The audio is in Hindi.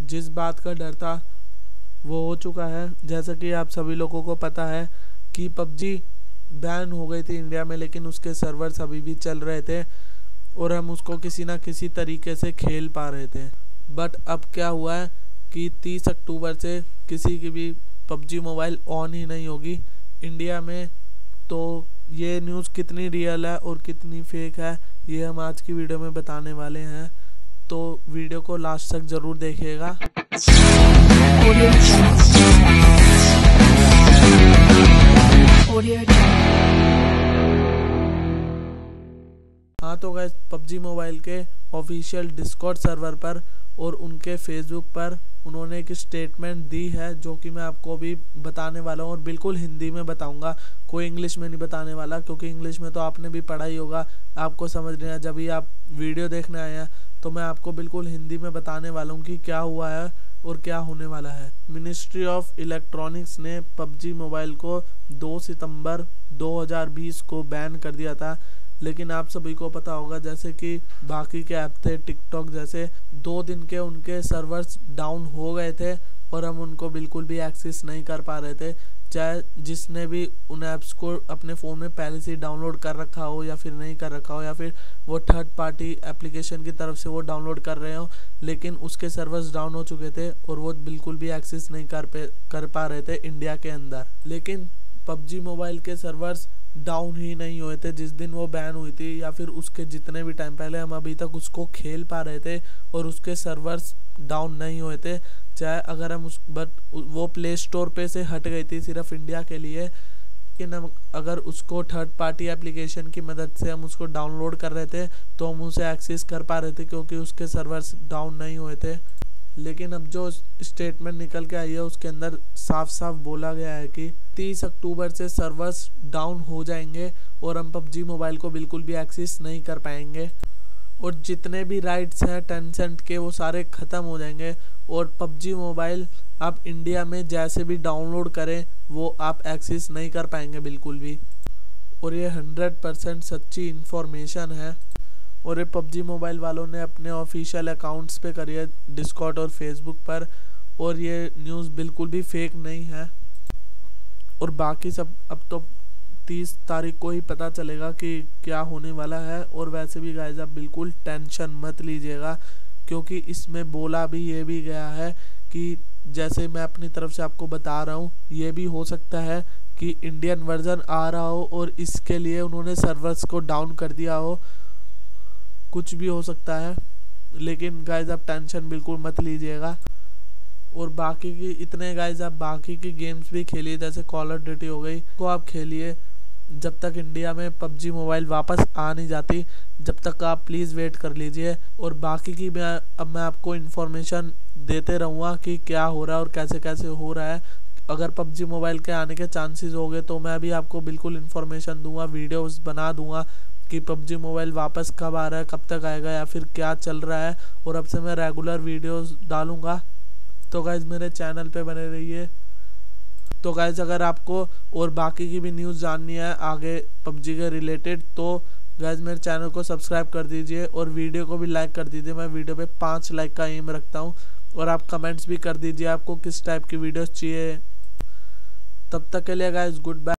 जिस बात का डर था वो हो चुका है। जैसा कि आप सभी लोगों को पता है कि पबजी बैन हो गई थी इंडिया में, लेकिन उसके सर्वर्स अभी भी चल रहे थे और हम उसको किसी ना किसी तरीके से खेल पा रहे थे। बट अब क्या हुआ है कि 30 अक्टूबर से किसी की भी पबजी मोबाइल ऑन ही नहीं होगी इंडिया में। तो ये न्यूज़ कितनी रियल है और कितनी फेक है ये हम आज की वीडियो में बताने वाले हैं, तो वीडियो को लास्ट तक ज़रूर देखिएगा। हाँ तो गाइस, पबजी मोबाइल के ऑफिशियल डिस्कॉर्ड सर्वर पर और उनके फेसबुक पर उन्होंने एक स्टेटमेंट दी है जो कि मैं आपको अभी बताने वाला हूँ और बिल्कुल हिंदी में बताऊंगा, कोई इंग्लिश में नहीं बताने वाला, क्योंकि इंग्लिश में तो आपने भी पढ़ा ही होगा, आपको समझ नहीं आया। जब भी आप वीडियो देखने आए हैं तो मैं आपको बिल्कुल हिंदी में बताने वाला हूँ कि क्या हुआ है और क्या होने वाला है। मिनिस्ट्री ऑफ इलेक्ट्रॉनिक्स ने पबजी मोबाइल को 2 सितंबर 2020 को बैन कर दिया था, लेकिन आप सभी को पता होगा जैसे कि बाकी के ऐप थे टिकटॉक जैसे, 2 दिन के उनके सर्वर्स डाउन हो गए थे और हम उनको बिल्कुल भी एक्सेस नहीं कर पा रहे थे। चाहे जिसने भी उन ऐप्स को अपने फ़ोन में पहले से डाउनलोड कर रखा हो या फिर नहीं कर रखा हो, या फिर वो थर्ड पार्टी एप्लीकेशन की तरफ से वो डाउनलोड कर रहे हो, लेकिन उसके सर्वर्स डाउन हो चुके थे और वो बिल्कुल भी एक्सेस नहीं कर पा रहे थे इंडिया के अंदर। लेकिन पबजी मोबाइल के सर्वर्स डाउन ही नहीं हुए थे जिस दिन वो बैन हुई थी, या फिर उसके जितने भी टाइम पहले हम अभी तक उसको खेल पा रहे थे और उसके सर्वर्स डाउन नहीं हुए थे। चाहे अगर हम वो प्ले स्टोर पे से हट गई थी सिर्फ इंडिया के लिए, लेकिन हम अगर उसको थर्ड पार्टी एप्लीकेशन की मदद से हम उसको डाउनलोड कर रहे थे तो हम उसे एक्सेस कर पा रहे थे क्योंकि उसके सर्वर्स डाउन नहीं हुए थे। लेकिन अब जो स्टेटमेंट निकल के आई है उसके अंदर साफ साफ बोला गया है कि 30 अक्टूबर से सर्वर्स डाउन हो जाएंगे और हम पबजी मोबाइल को बिल्कुल भी एक्सेस नहीं कर पाएंगे और जितने भी राइट्स हैं टेंसेंट के वो सारे ख़त्म हो जाएंगे और पबजी मोबाइल आप इंडिया में जैसे भी डाउनलोड करें वो आप एक्सेस नहीं कर पाएंगे बिल्कुल भी। और ये 100% सच्ची इन्फॉर्मेशन है और ये पबजी मोबाइल वालों ने अपने ऑफिशियल अकाउंट्स पे करी है डिस्कॉर्ड और फेसबुक पर, और ये न्यूज़ बिल्कुल भी फेक नहीं है। और बाकी सब अब तो 30 तारीख को ही पता चलेगा कि क्या होने वाला है। और वैसे भी गाइस आप बिल्कुल टेंशन मत लीजिएगा, क्योंकि इसमें बोला भी ये भी गया है कि जैसे मैं अपनी तरफ से आपको बता रहा हूँ, ये भी हो सकता है कि इंडियन वर्जन आ रहा हो और इसके लिए उन्होंने सर्वर्स को डाउन कर दिया हो, कुछ भी हो सकता है। लेकिन गाइज आप टेंशन बिल्कुल मत लीजिएगा। और बाकी की इतने गाइज आप बाकी की गेम्स भी खेलिए, जैसे कॉल ऑफ ड्यूटी हो गई, को आप खेलिए जब तक इंडिया में पबजी मोबाइल वापस आ नहीं जाती, जब तक आप प्लीज़ वेट कर लीजिए। और बाकी की अब मैं आपको इन्फॉर्मेशन देते रहूँगा कि क्या हो रहा है और कैसे कैसे हो रहा है। अगर पबजी मोबाइल के आने के चांसेस हो गए तो मैं भी आपको बिल्कुल इन्फॉर्मेशन दूंगा, वीडियोस बना दूंगा कि पबजी मोबाइल वापस कब आ रहा है, कब तक आएगा या फिर क्या चल रहा है, और अब से मैं रेगुलर वीडियोस डालूंगा। तो गाइज़ मेरे चैनल पे बने रहिए। तो गाइज़ अगर आपको और बाकी की भी न्यूज़ जाननी है आगे पबजी के रिलेटेड तो गाइज़ मेरे चैनल को सब्सक्राइब कर दीजिए और वीडियो को भी लाइक कर दीजिए। मैं वीडियो पे 5 लाइक का एम रखता हूँ और आप कमेंट्स भी कर दीजिए आपको किस टाइप की वीडियोस चाहिए। तब तक के लिए गाइज़ गुड बाय।